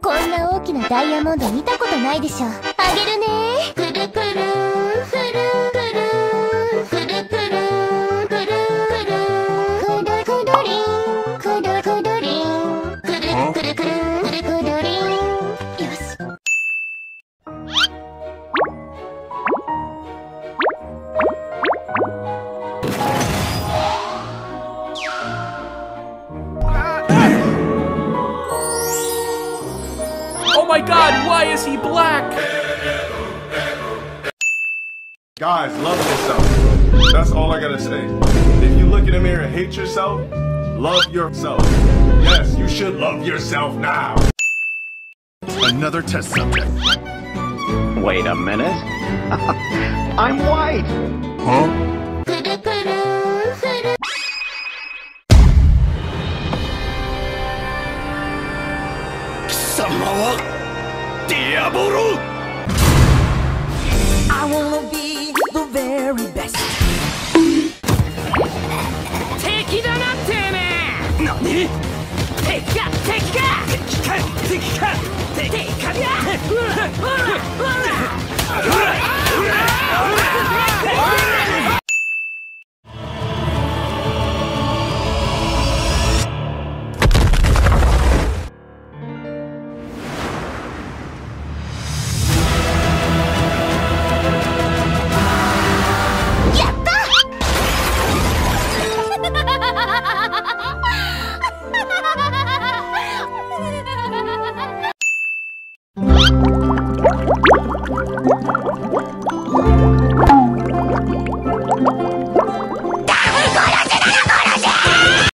こんな大きなダイヤモンド見たことないでしょ。あげるね。くるくるくるくるくるくるくるくるくるりんくるくるりんくるくるくるくるくるりん。よし。 Oh my god, why is he black? Guys, love yourself. That's all I gotta say. If you look in the mirror and hate yourself, love yourself. Yes, you should love yourself now. Another test subject. Wait a minute. I'm white. Huh? くるくるくる。 貴様はディアボロ。I wanna be the very best. 敵だなてめえ。何？敵か敵か敵か敵か敵かだ。ほらほらほら。